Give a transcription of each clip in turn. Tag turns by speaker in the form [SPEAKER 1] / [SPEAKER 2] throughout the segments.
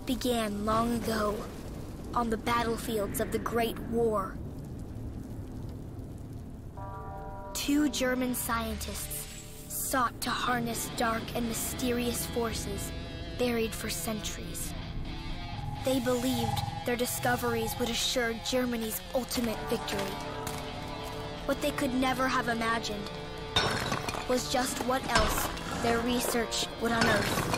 [SPEAKER 1] It began long ago, on the battlefields of the Great War. Two German scientists sought to harness dark and mysterious forces buried for centuries. They believed their discoveries would assure Germany's ultimate victory. What they could never have imagined was just what else their research would unearth.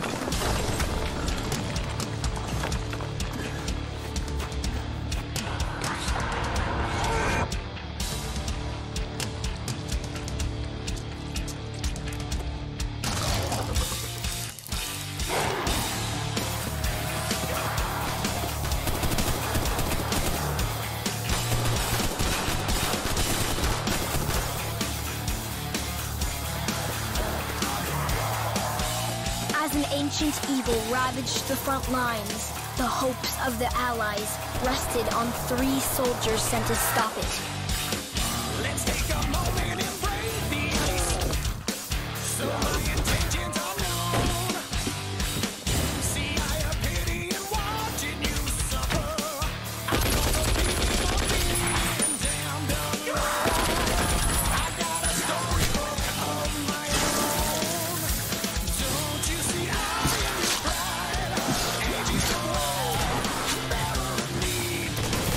[SPEAKER 1] As an ancient evil ravaged the front lines, the hopes of the Allies rested on 3 soldiers sent to stop it.
[SPEAKER 2] Let's take a moment and breathe the ice. So my intentions are known. See, I have pity in watching you suffer. I know the feeling of being damned alive. I got a storybook of my own. Don't you see I am your pride? Agents of war, bearer of need.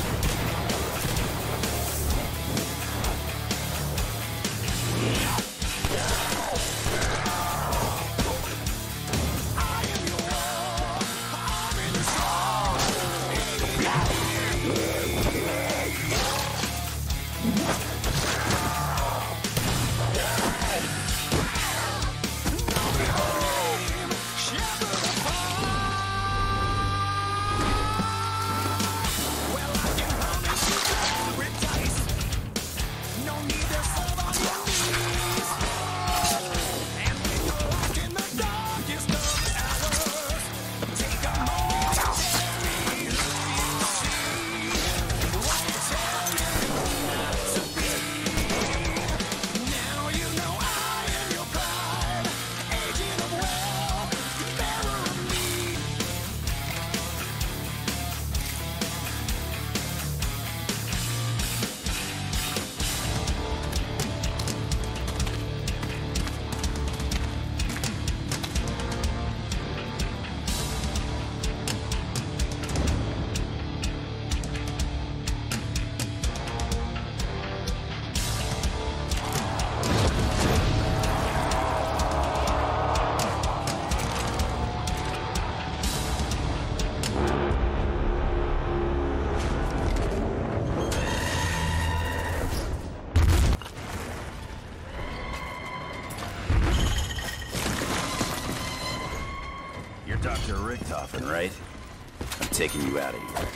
[SPEAKER 3] Dr. Richtofen, right? I'm taking you out of here.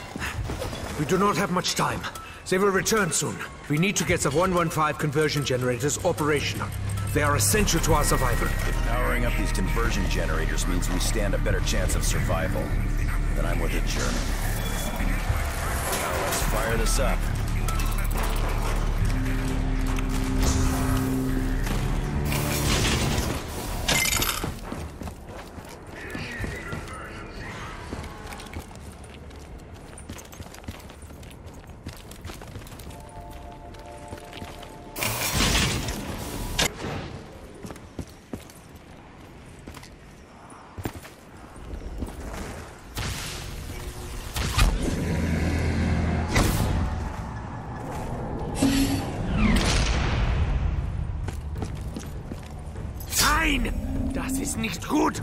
[SPEAKER 4] We do not have much time. They will return soon. We need to get the 115 conversion generators operational. They are essential to our survival.
[SPEAKER 3] If powering up these conversion generators means we stand a better chance of survival, then I'm with it, German. Now let's fire this up.
[SPEAKER 4] Nein! Das ist nicht gut!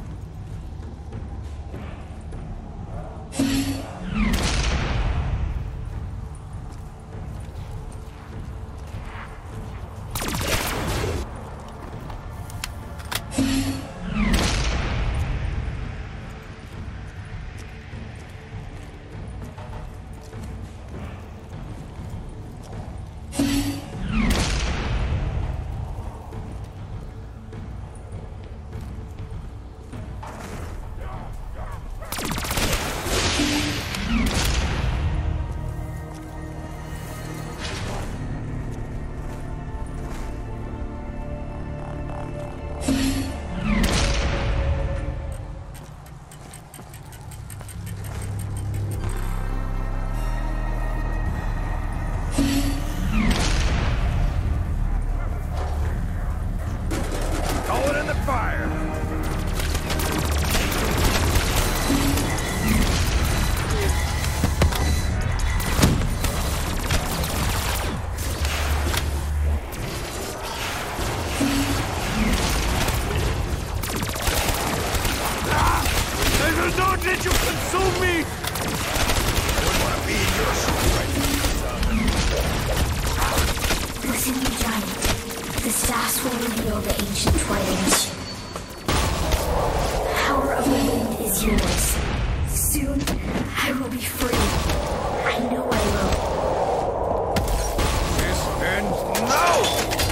[SPEAKER 1] fulfill the ancient writings. The power of the wind is yours. Soon, I will be free. I know I will.
[SPEAKER 3] This ends now!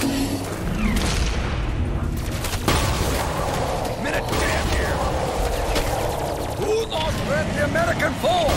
[SPEAKER 3] Minute damn here! Who thought we'd the American fall?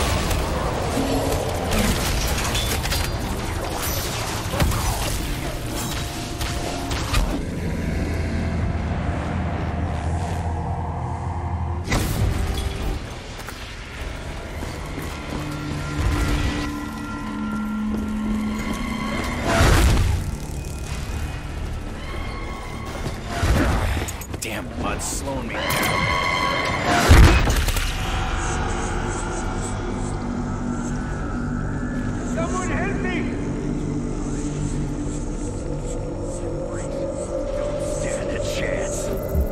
[SPEAKER 3] Damn mud's slowing me down. Someone help me! Don't stand a chance.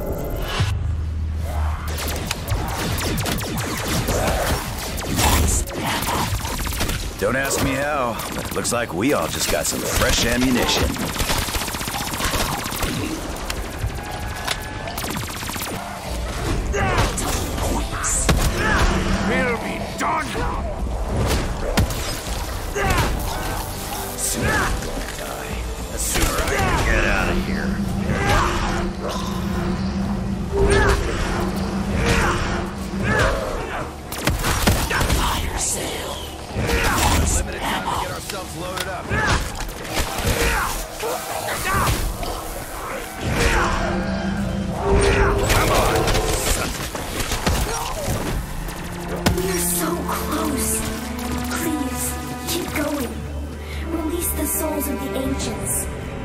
[SPEAKER 3] Don't ask me how, but it looks like we all just got some fresh ammunition. We'll be done! Sooner I'm gonna die. The sooner I can get out of here. Fire sale. Limited time to get ourselves loaded up. Come on!
[SPEAKER 1] We're so close. Please, keep going. Release the souls of the ancients.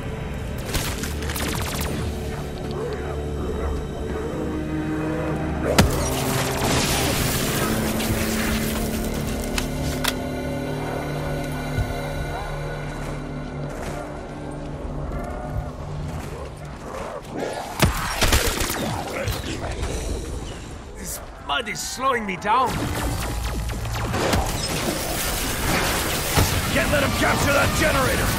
[SPEAKER 4] Mud is slowing me down.
[SPEAKER 3] Can't let him capture that generator!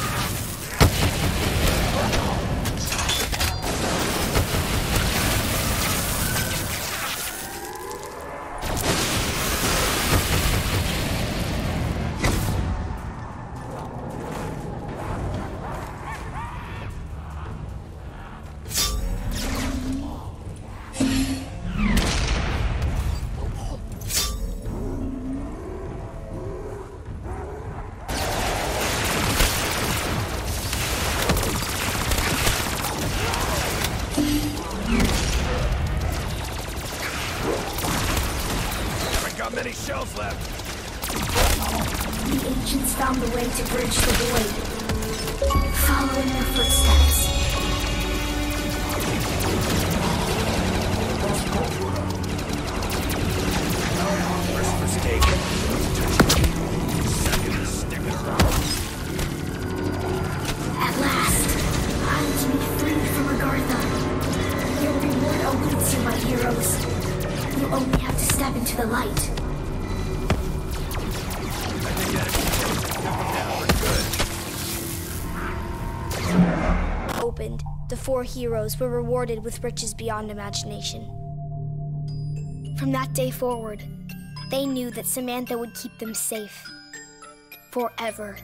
[SPEAKER 3] Many shells left.
[SPEAKER 1] The ancients found the way to bridge the void. Follow in their footsteps.
[SPEAKER 3] First mistake. Second, sticking around.
[SPEAKER 1] At last, I'm to be freed from Agartha. Your reward awaits you, my heroes. You only have to step into the light. Opened, the 4 heroes were rewarded with riches beyond imagination. From that day forward, they knew that Samantha would keep them safe. Forever.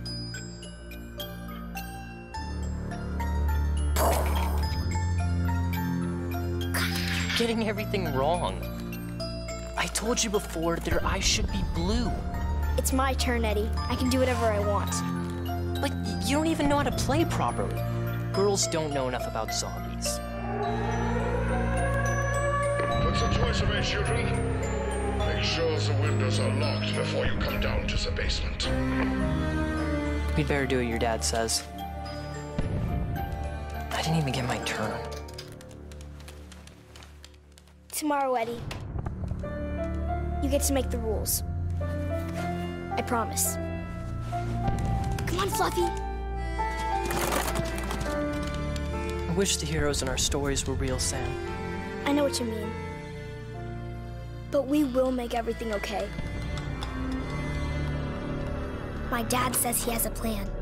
[SPEAKER 5] Getting everything wrong. I told you before that their eyes should be blue.
[SPEAKER 1] It's my turn, Eddie. I can do whatever I want.
[SPEAKER 5] Like, you don't even know how to play properly. Girls don't know enough about zombies.
[SPEAKER 6] What's the choice of it, children? Make sure the windows are locked before you come down to the basement.
[SPEAKER 5] We'd better do what your dad says. I didn't even get my turn.
[SPEAKER 1] Tomorrow, Eddie, you get to make the rules. I promise. Come on, Fluffy.
[SPEAKER 5] I wish the heroes in our stories were real, Sam.
[SPEAKER 1] I know what you mean. But we will make everything okay. My dad says he has a plan.